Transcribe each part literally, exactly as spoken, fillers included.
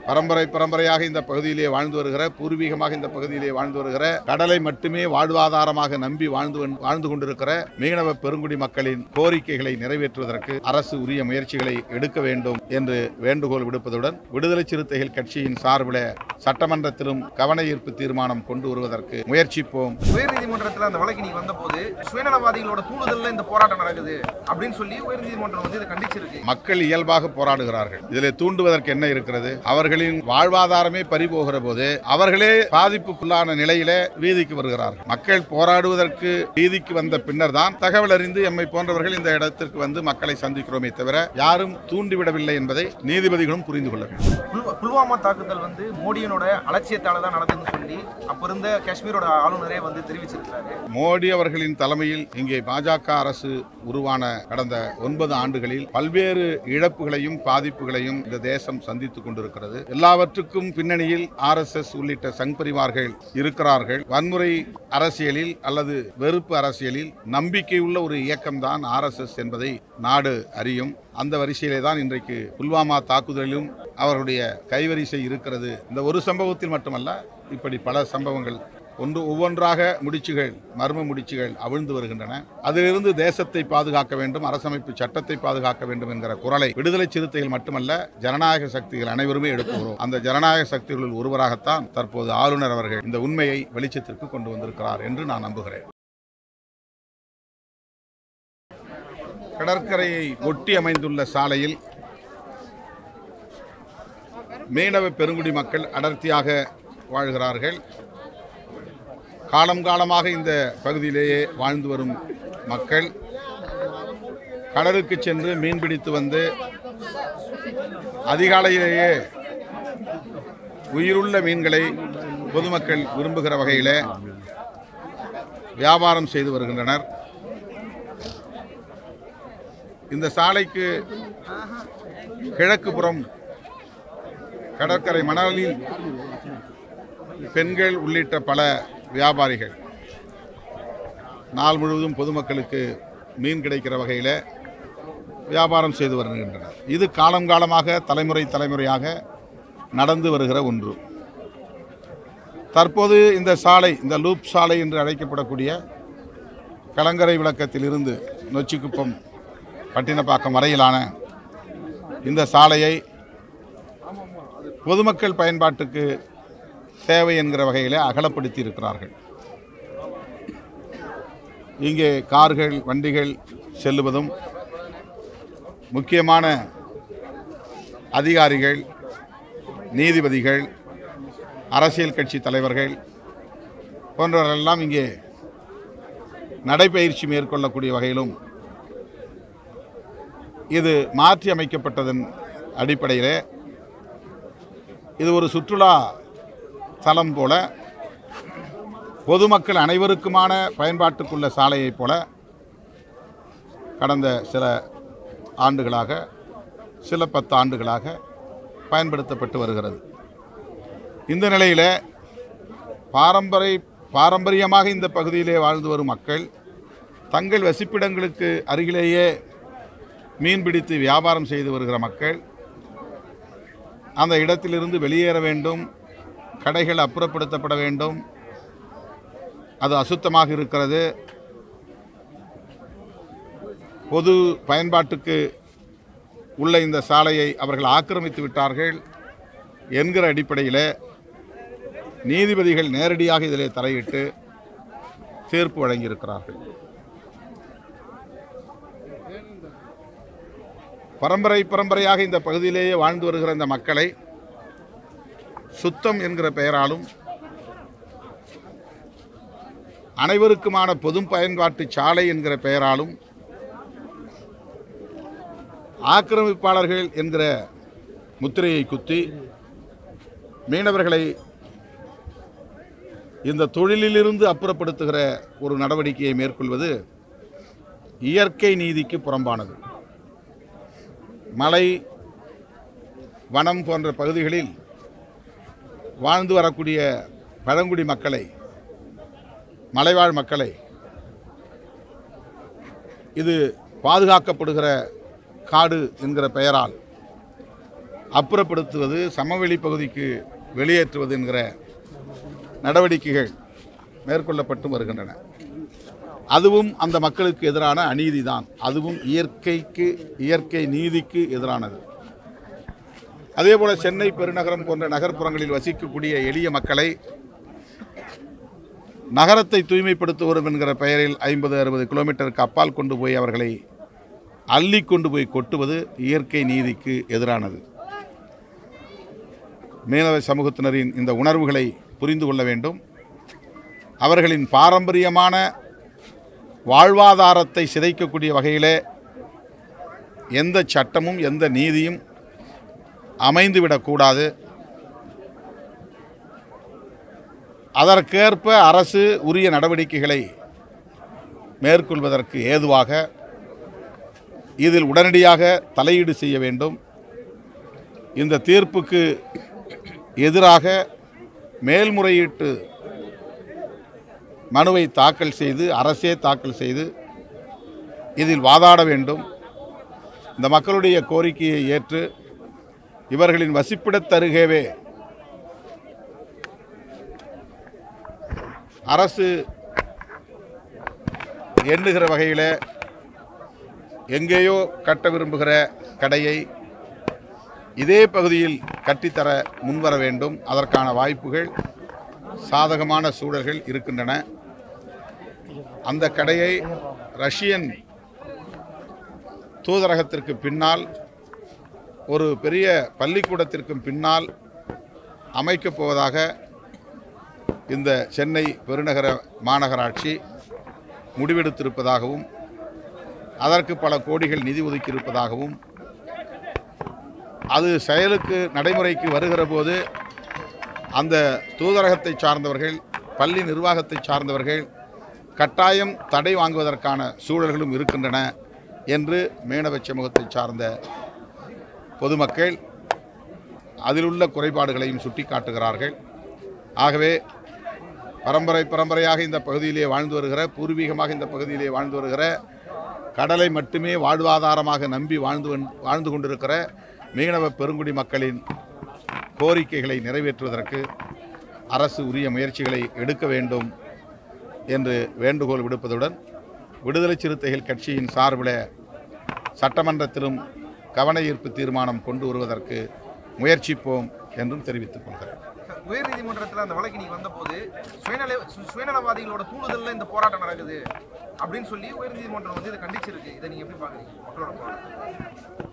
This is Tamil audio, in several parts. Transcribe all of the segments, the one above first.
பரம்பரை பரம்பரையாக இந்த பகுதியிலே வாழ்ந்து வருகிற, பூர்வீகமாக இந்த பகுதியிலே வாழ்ந்து வருகிற, கடலை மட்டுமே வாழ்வாதாரமாக நம்பி வாழ்ந்து வாழ்ந்து கொண்டிருக்கிற மீனவ பெருங்குடி மக்களின் கோரிக்கைகளை நிறைவேற்றுவதற்கு அரசு உரிய முயற்சிகளை எடுக்க வேண்டும் என்று வேண்டுகோள் விடுப்பதுடன், விடுதலை சிறுத்தைகள் கட்சியின் சார்பில் சட்டமன்றத்திலும் கவன ஈர்ப்பு தீர்மானம் கொண்டு வருவதற்கு முயற்சிப்போம். உயர்நீதிமன்றத்தில் அந்த வழக்கு நீ வந்த போது சுயநலவாதிகளோட தூண்டுதல்ல இந்த போராட்டம் நடக்குது அப்படின்னு சொல்லி உயர்நீதிமன்றம் வந்து இதை கண்டிச்சிருக்கு. மக்கள் இயல்பாக போராடுகிறார்கள். இதில் தூண்டுவதற்கு என்ன இருக்கிறது? அவர்களின் வாழ்வாதாரமே பறிபோகிற போது அவர்களே பாதிப்புக்குள்ளான நிலையில வீதிக்கு வருகிறார்கள். மக்கள் போராடுவதற்கு வீதிக்கு வந்த பின்னர் தான் தகவல் அறிந்து எம்மை போன்றவர்கள் இந்த இடத்திற்கு வந்து மக்களை சந்திக்கிறோமே தவிர யாரும் தூண்டிவிடவில்லை என்பதை நீதிபதிகளும் புரிந்து கொள்ள வேண்டும். புல்வாமா தாக்குதல் வந்து மோடியினோட அலட்சியத்தால தான் நடந்ததுன்னு சொல்லி அப்ப இருந்த காஷ்மீரோட ஆளுநரே வந்து தெரிவிச்சிருக்காரு. மோடி அவர்களின் தலைமையில் இங்கே பாஜக அரசு உருவான கடந்த ஒன்பது ஆண்டுகளில் பல்வேறு இழப்புகளையும் பாதிப்புகளையும் இந்த தேசம் சந்தித்துக் கொண்டிருக்கிறது. எல்லாவற்றுக்கும் பின்னணியில் ஆர் எஸ் எஸ் உள்ளிட்ட சங் பரிவார்கள் இருக்கிறார்கள். வன்முறை அரசியலில் அல்லது வெறுப்பு அரசியலில் நம்பிக்கையுள்ள ஒரு இயக்கம்தான் ஆர் எஸ் எஸ் என்பதை நாடு அறியும். அந்த வரிசையிலே தான் இன்றைக்கு புல்வாமா தாக்குதலிலும் அவர்களுடைய கைவரிசை இருக்கிறது. இந்த ஒரு சம்பவத்தில் மட்டுமல்ல, இப்படி பல சம்பவங்கள் ஒன்று ஒவ்வொன்றாக முடிச்சுகள் மர்ம முடிச்சுகள் அவிழ்ந்து வருகின்றன. அதிலிருந்து தேசத்தை பாதுகாக்க வேண்டும், அரசமைப்பு சட்டத்தை பாதுகாக்க வேண்டும் என்கிற குரலை விடுதலை சிறுத்தைகள் மட்டுமல்ல, ஜனநாயக சக்திகள் அனைவருமே எடுக்கிறோம். அந்த ஜனநாயக சக்திகளில் ஒருவராகத்தான் தற்போது ஆளுநர் அவர்கள் இந்த உண்மையை வெளிச்சத்திற்கு கொண்டு வந்திருக்கிறார் என்று நான் நம்புகிறேன். கடற்கரையை ஒட்டி அமைந்துள்ள சாலையில் மீனவ பெருங்குடி மக்கள் அடர்த்தியாக வாழ்கிறார்கள். காலம் காலமாக இந்த பகுதியிலேயே வாழ்ந்து வரும் மக்கள் கடலுக்கு சென்று மீன்பிடித்து வந்து அதிகாலையிலேயே உயிருள்ள மீன்களை பொதுமக்கள் விரும்புகிற வகையில் வியாபாரம் செய்து வருகின்றனர். இந்த சாலைக்கு கிழக்கு புறம் கடற்கரை மணலில் பெண்கள் உள்ளிட்ட பல வியாபாரிகள் நாள் முழுவதும் பொதுமக்களுக்கு மீன் கிடைக்கிற வகையில் வியாபாரம் செய்து வருகின்றனர். இது காலம் காலமாக தலைமுறை தலைமுறையாக நடந்து வருகிற ஒன்று. தற்போது இந்த சாலை, இந்த லூப் சாலை என்று அழைக்கப்படக்கூடிய கலங்கரை விளக்கத்தில் இருந்து நொச்சிக்குப்பம் பட்டினப்பாக்கம் வரையிலான இந்த சாலையை பொதுமக்கள் பயன்பாட்டுக்கு தேவை என்கிற வகையில் அகலப்படுத்தி இருக்கிறார்கள். இங்கே கார்கள், வண்டிகள் செல்லுவதும், முக்கியமான அதிகாரிகள், நீதிபதிகள், அரசியல் கட்சி தலைவர்கள் போன்றவர்களெல்லாம் இங்கே நடைபயிற்சி மேற்கொள்ளக்கூடிய வகையிலும் இது மாற்றி அமைக்கப்பட்டதன் அடிப்படையில் இது ஒரு சுற்றுலா தலம் போல, பொதுமக்கள் அனைவருக்குமான பயன்பாட்டுக்குள்ள சாலையைப் போல கடந்த சில ஆண்டுகளாக, சில பத்து ஆண்டுகளாக பயன்படுத்தப்பட்டு வருகிறது. இந்த நிலையில் பாரம்பரிய பாரம்பரியமாக இந்த பகுதியிலே வாழ்ந்து வரும் மக்கள் தங்கள் வசிப்பிடங்களுக்கு அருகிலேயே மீன்பிடித்து வியாபாரம் செய்து வருகிற மக்கள் அந்த இடத்திலிருந்து வெளியேற வேண்டும், கடைகள் அப்புறப்படுத்தப்பட வேண்டும், அது அசுத்தமாக இருக்கிறது, பொது பயன்பாட்டுக்கு உள்ள இந்த சாலையை அவர்கள் ஆக்கிரமித்து விட்டார்கள் என்கிற அடிப்படையில் நீதிபதிகள் நேரடியாக இதிலே தலையிட்டு தீர்ப்பு வழங்கியிருக்கிறார்கள். பரம்பரை பரம்பரையாக இந்த பகுதியிலேயே வாழ்ந்து வருகிற இந்த மக்களை சுத்தம் என்கிற பெயராலும், அனைவருக்குமான பொது பயன்பாட்டு சாலை என்கிற பெயராலும், ஆக்கிரமிப்பாளர்கள் என்கிற முத்திரையை குத்தி மீனவர்களை இந்த தொழிலிலிருந்து அப்புறப்படுத்துகிற ஒரு நடவடிக்கையை மேற்கொள்வது இயற்கை நீதிக்கு புறம்பானது. மலை, வனம் போன்ற பகுதிகளில் வாழ்ந்து வரக்கூடிய பழங்குடி மக்களை, மலைவாழ் மக்களை இது பாதுகாக்கப்படுகிற காடு என்கிற பெயரால் அப்புறப்படுத்துவது, சமவெளி பகுதிக்கு வெளியேற்றுவது என்கிற நடவடிக்கைகள் மேற்கொள்ளப்பட்டு வருகின்றன. அதுவும் அந்த மக்களுக்கு எதிரான அநீதி தான். அதுவும் இயற்கைக்கு இயற்கை நீதிக்கு எதிரானது. அதேபோல சென்னை பெருநகரம் போன்ற நகர்ப்புறங்களில் வசிக்கக்கூடிய எளிய மக்களை நகரத்தை தூய்மைப்படுத்துவோம் என்கிற பெயரில் ஐம்பது அறுபது கிலோமீட்டருக்கு அப்பால் கொண்டு போய் அவர்களை அள்ளி கொண்டு போய் கொட்டுவது இயற்கை நீதிக்கு எதிரானது. மீனவ சமூகத்தினரின் இந்த உணர்வுகளை புரிந்து கொள்ள வேண்டும். அவர்களின் பாரம்பரியமான வாழ்வாதாரத்தை சிதைக்கக்கூடிய வகையிலே எந்த சட்டமும் எந்த நீதியும் அமைந்துவிடக்கூடாது. அதற்கேற்ப அரசு உரிய நடவடிக்கைகளை மேற்கொள்வதற்கு ஏதுவாக இதில் உடனடியாக தலையீடு செய்ய வேண்டும். இந்த தீர்ப்புக்கு எதிராக மேல்முறையீட்டு மனுவை தாக்கல் செய்து அரசே தாக்கல் செய்து இதில் வாதாட வேண்டும். இந்த மக்களுடைய கோரிக்கையை ஏற்று இவர்களின் வசிப்பிடத்தருகேவே அரசு எண்ணுகிற வகையில் எங்கேயோ கட்ட விரும்புகிற கடையை இதே பகுதியில் கட்டித்தர முன்வர வேண்டும். அதற்கான வாய்ப்புகள், சாதகமான சூழல்கள் இருக்கின்றன. அந்த கடையை ரஷ்யன் தூதரகத்திற்கு பின்னால் ஒரு பெரிய பள்ளிக்கூடத்திற்கு பின்னால் அமைக்கப் போவதாக இந்த சென்னை பெருநகர மாநகராட்சி முடிவெடுத்திருப்பதாகவும் அதற்கு பல கோடிகள் நிதி ஒதுக்கியிருப்பதாகவும் அது செயலுக்கு நடைமுறைக்கு வருகிற போது அந்த தூதரகத்தை சார்ந்தவர்கள், பள்ளி நிர்வாகத்தை சார்ந்தவர்கள் கட்டாயம் தடை வாங்குவதற்கான சூழல்களும் இருக்கின்றன என்று மீனவ சமூகத்தை சார்ந்த பொதுமக்கள் அதிலுள்ள குறைபாடுகளையும் சுட்டி காட்டுகிறார்கள். ஆகவே பரம்பரை பரம்பரையாக இந்த பகுதியிலே வாழ்ந்து வருகிற, பூர்வீகமாக இந்த பகுதியிலே வாழ்ந்து வருகிற, கடலை மட்டுமே வாழ்வாதாரமாக நம்பி வாழ்ந்து வாழ்ந்து கொண்டிருக்கிற மீனவ பெருங்குடி மக்களின் கோரிக்கைகளை நிறைவேற்றுவதற்கு அரசு உரிய முயற்சிகளை எடுக்க வேண்டும் என்று வேண்டுகோள் விடுப்பதுடன் விடுதலை சிறுத்தைகள் கட்சியின் சார்பில் சட்டமன்றத்திலும் கவன ஈர்ப்பு தீர்மானம் கொண்டு வருவதற்கு முயற்சிப்போம் என்றும் தெரிவித்துக் கொள்கிறேன். உயர்நீதிமன்றத்தில் அந்த வழக்கு நீங்க வந்தபோது சுயநல சுயநலவாதிகளோட தூண்டுதல்ல இந்த போராட்டம் நடக்குது அப்படின்னு சொல்லி உயர்நீதிமன்றம் வந்து இதை கண்டிச்சிருக்கு. இதை நீங்க எப்படி பாக்குறீங்க? மக்களோட போராட்டம்,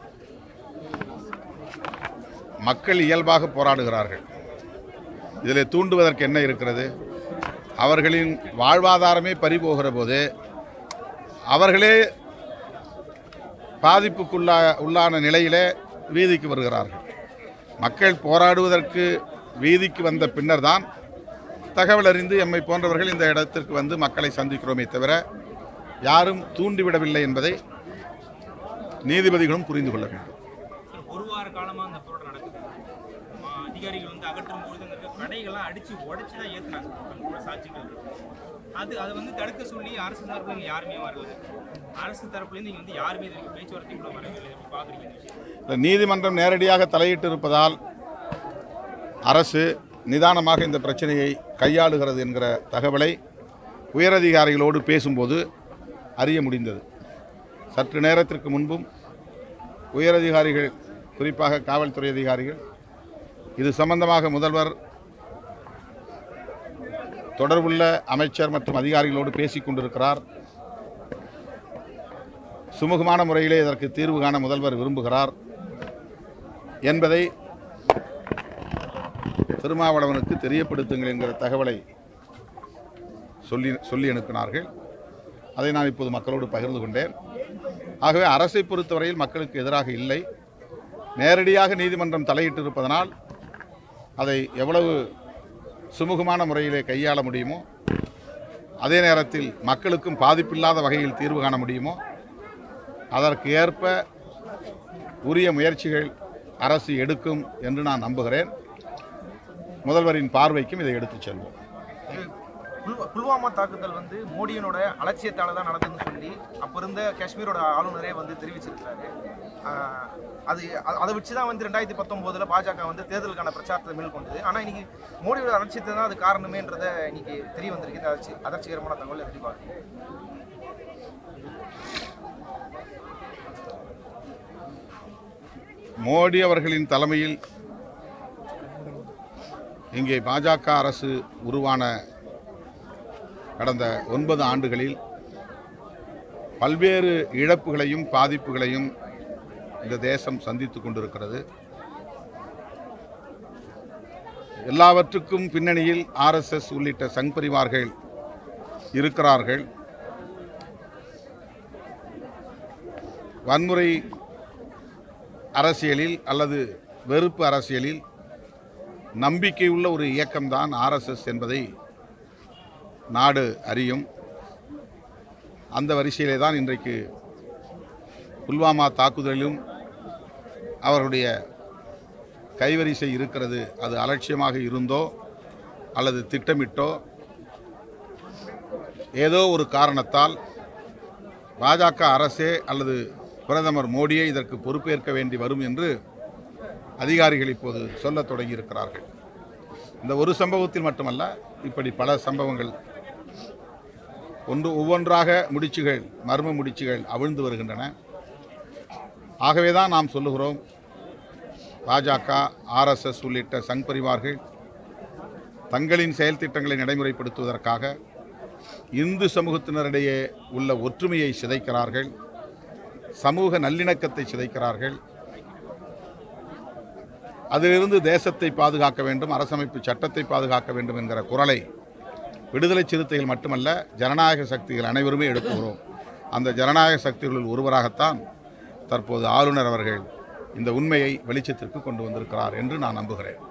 மக்கள் இயல்பாக போராடுகிறார்கள். இதில் தூண்டுவதற்கு என்ன இருக்கிறது? அவர்களின் வாழ்வாதாரமே பறிபோகிற போது அவர்களே பாதிப்புக்குள்ளா உள்ளான நிலையிலே வீதிக்கு வருகிறார்கள். மக்கள் போராடுவதற்கு வீதிக்கு வந்த பின்னர் தான் தகவல் அறிந்து எம்மை போன்றவர்கள் இந்த இடத்திற்கு வந்து மக்களை சந்திக்கிறோமே தவிர யாரும் தூண்டிவிடவில்லை என்பதை நீதிபதிகளும் புரிந்து கொள்ள வேண்டும். ஒரு வார காலமாக அந்த போராட்டம் நடக்குது. அதிகாரிகள் வந்து அகற்றும் போது அந்த கடைகள்லாம் அடித்து உடைச்சி தான் ஏற்றுனாங்க சாட்சிகள். அது அதை வந்து தடுக்க சொல்லி அரசு தரப்புல இங்கே யாருமே வரல. அரசு தரப்புலேருந்து இங்கே வந்து யாருமே இதுக்கு பேச்சுவார்த்தை கூட வரவில்லை. பார்க்குறீங்க, நீதிமன்றம் நேரடியாக தலையிட்டு இருப்பதால் அரசு நிதானமாக இந்த பிரச்சனையை கையாளுகிறது என்கிற தகவலை உயரதிகாரிகளோடு பேசும்போது அறிய முடிந்தது. சற்று நேரத்திற்கு முன்பும் உயரதிகாரிகள், குறிப்பாக காவல்துறை அதிகாரிகள், இது சம்பந்தமாக முதல்வர் தொடர்புள்ள அமைச்சர் மற்றும் அதிகாரிகளோடு பேசிக் கொண்டிருக்கிறார். சுமூகமான முறையிலே இதற்கு தீர்வு காண முதல்வர் விரும்புகிறார் என்பதை திருமாவளவனுக்கு தெரியப்படுத்துங்கள் என்கிற தகவலை சொல்லி சொல்லி அனுப்பினார்கள். அதை நான் இப்போது மக்களோடு பகிர்ந்து கொண்டேன். ஆகவே அரசை பொறுத்தவரையில் மக்களுக்கு எதிராக இல்லை. நேரடியாக நீதிமன்றம் தலையிட்டு இருப்பதனால் அதை எவ்வளவு சுமூகமான முறையிலே கையாள முடியுமோ, அதே நேரத்தில் மக்களுக்கும் பாதிப்பில்லாத வகையில் தீர்வு காண முடியுமோ அதற்கு ஏற்ப உரிய முயற்சிகள் அரசு எடுக்கும் என்று நான் நம்புகிறேன். முதல்வரின் பார்வைக்கும் இதை எடுத்துச் செல்வோம். புல்வா- புல்வாமா தாக்குதல் வந்து மோடியினோட அலட்சியத்தால தான் நடந்ததுன்னு சொல்லி அப்ப இருந்த காஷ்மீரோட ஆளுநரே வந்து தெரிவிச்சிருக்காரு. ஆஹ் அது அ- அதை வச்சு தான் வந்து ரெண்டாயிரத்தி பத்தொன்பதுல பாஜக வந்து தேர்தலுக்கான பிரச்சாரத்தை மேற்கொண்டது. ஆனா இன்னைக்கு மோடியோட அலட்சியத்தை தான் அது காரணமேன்றதை இன்னைக்கு தெரிய வந்திருக்கு. இந்த அதிர்ச்சி அதிர்ச்சிகரமான தகவல் எப்படி பார்க்குறீங்க? மோடி அவர்களின் தலைமையில் இங்கே பாஜக அரசு உருவான கடந்த ஒன்பது ஆண்டுகளில் பல்வேறு இழப்புகளையும் பாதிப்புகளையும் இந்த தேசம் சந்தித்துக் கொண்டிருக்கிறது. எல்லாவற்றுக்கும் பின்னணியில் ஆர்எஸ்எஸ் உள்ளிட்ட சங் பரிவார்கள் இருக்கிறார்கள். வன்முறை அரசியலில் அல்லது வெறுப்பு அரசியலில் நம்பிக்கையுள்ள ஒரு இயக்கம்தான் ஆர்எஸ்எஸ் என்பதை நாடு அறியும். அந்த வரிசையிலே தான் இன்றைக்கு புல்வாமா தாக்குதலிலும் அவர்களுடைய கைவரிசை இருக்கிறது. அது அலட்சியமாக இருந்தோ அல்லது திட்டமிட்டோ ஏதோ ஒரு காரணத்தால் பாஜக அரசே அல்லது பிரதமர் மோடியே இதற்கு பொறுப்பேற்க வேண்டி வரும் என்று அதிகாரிகள் இப்போது சொல்லத் தொடங்கியிருக்கிறார்கள். இந்த ஒரு சம்பவத்தில் மட்டுமல்ல, இப்படி பல சம்பவங்கள் ஒன்று ஒவ்வொன்றாக முடிச்சுகள் மர்ம முடிச்சுகள் அவிழ்ந்து வருகின்றன. ஆகவே தான் நாம் சொல்லுகிறோம், பாஜக ஆர்எஸ்எஸ் உள்ளிட்ட சங் பரிவார்கள் தங்களின் செயல் திட்டங்களை நடைமுறைப்படுத்துவதற்காக இந்து சமூகத்தினரிடையே உள்ள ஒற்றுமையை சிதைக்கிறார்கள், சமூக நல்லிணக்கத்தை சிதைக்கிறார்கள். அதிலிருந்து தேசத்தை பாதுகாக்க வேண்டும், அரசமைப்பு சட்டத்தை பாதுகாக்க வேண்டும் என்கிற குரலை விடுதலை சிறுத்தைகள் மட்டுமல்ல, ஜனநாயக சக்திகள் அனைவருமே எழுப்புகிறோம். அந்த ஜனநாயக சக்திகளில் ஒருவராகத்தான் தற்போது ஆளுநர் அவர்கள் இந்த உண்மையை வெளிச்சத்திற்கு கொண்டு வந்திருக்கிறார் என்று நான் நம்புகிறேன்.